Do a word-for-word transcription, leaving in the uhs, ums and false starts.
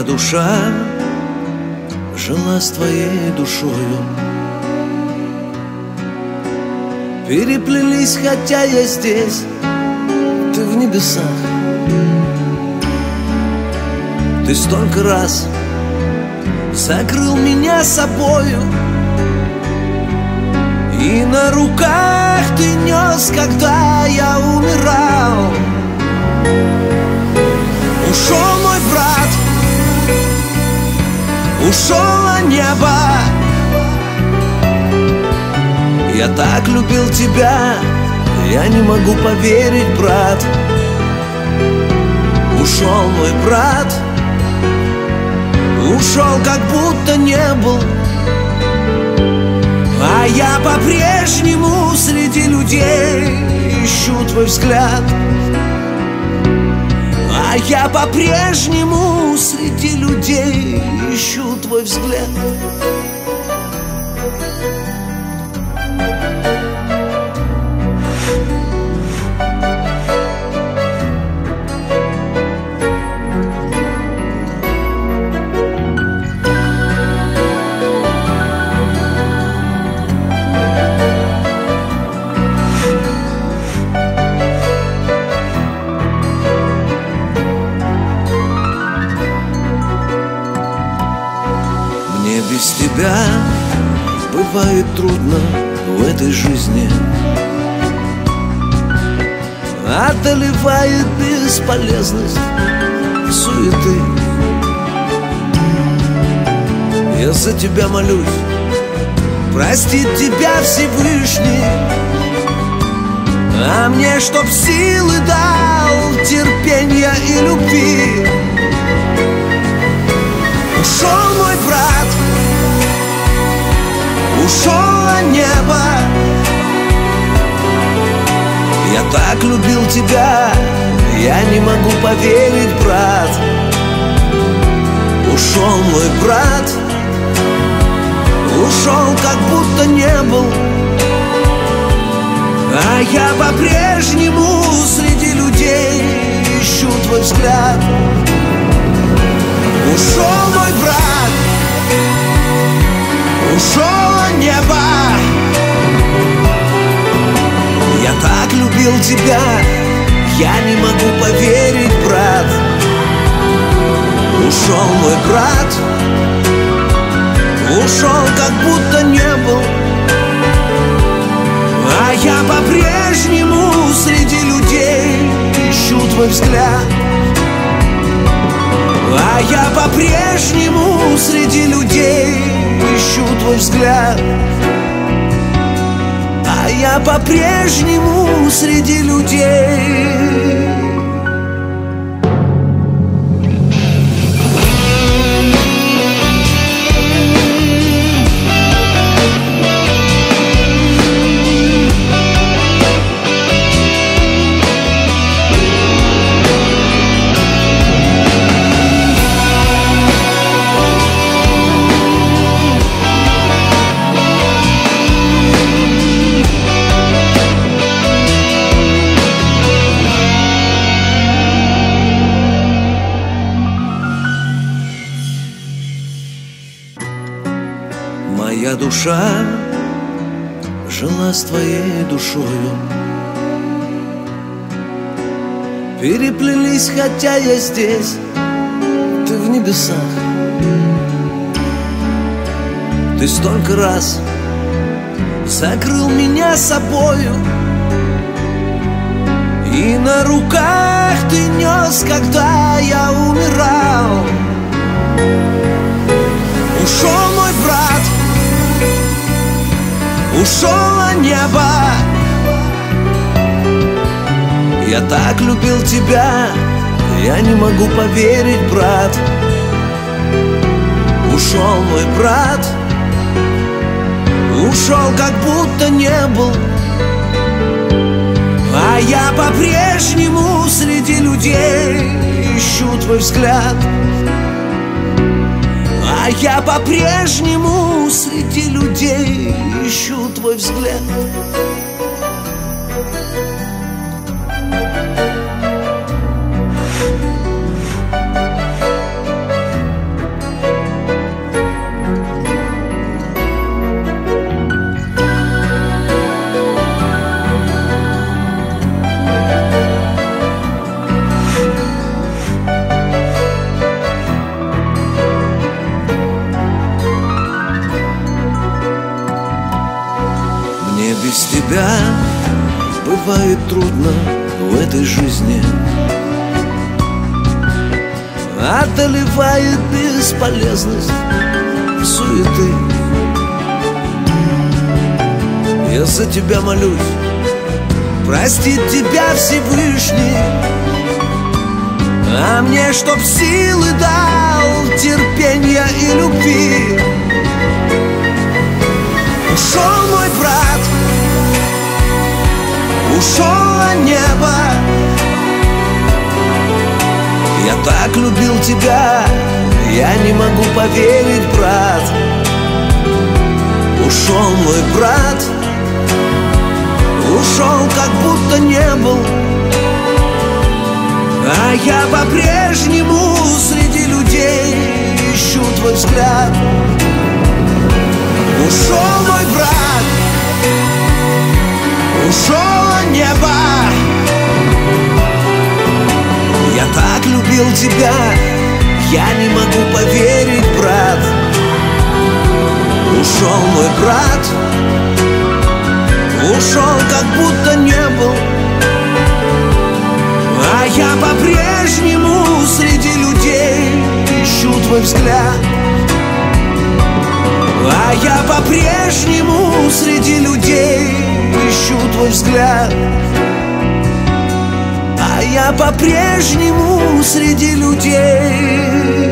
душа жила с твоей душою. Переплелись, хотя я здесь, ты в небесах. Ты столько раз закрыл меня собою, и на руках ты нес, когда я умирал. Ушел мой брат, ушло небо. Я так любил тебя, я не могу поверить, брат. Ушел мой брат, ушел, как будто не был. А я по-прежнему среди людей ищу твой взгляд. А я по-прежнему среди людей ищу твой взгляд. Без тебя бывает трудно в этой жизни. Одолевает бесполезность суеты. Я за тебя молюсь, простит тебя Всевышний, а мне чтоб силы дал, терпения и любви. Ушел мой брат, ушло небо. Я так любил тебя, я не могу поверить, брат. Ушел мой брат, ушел, как будто не был. А я по-прежнему среди людей ищу твой взгляд. Ушел мой брат, ушло небо. Я так любил тебя, я не могу поверить, брат. Ушел мой брат, ушел, как будто не был. А я по-прежнему среди людей ищу твой взгляд. А я по-прежнему среди людей ищу твой взгляд. А я по-прежнему среди людей. Моя душа жила с твоей душою. Переплелись, хотя я здесь, ты в небесах. Ты столько раз закрыл меня собою, и на руках ты нес, когда я умирал. Ушел мой брат, ушло небо. Я так любил тебя, я не могу поверить, брат. Ушел мой брат, ушел, как будто не был. А я по-прежнему среди людей ищу твой взгляд. А я по-прежнему среди людей ищу твой взгляд. бывает трудно в этой жизни. Одолевает бесполезность суеты. Я за тебя молюсь, простит тебя Всевышний, а мне чтоб силы дал, терпенья и любви. Ушел мой брат, ушел небо. Я так любил тебя, я не могу поверить, брат. Ушел мой брат, ушел, как будто не был. А я по-прежнему среди людей ищу твой взгляд. Ушел мой брат, ушел небо. Я так любил тебя, я не могу поверить, брат. Ушел мой брат, ушел, как будто не был. А я по-прежнему среди людей ищу твой взгляд. А я по-прежнему среди людей ищу твой взгляд. А я по-прежнему среди людей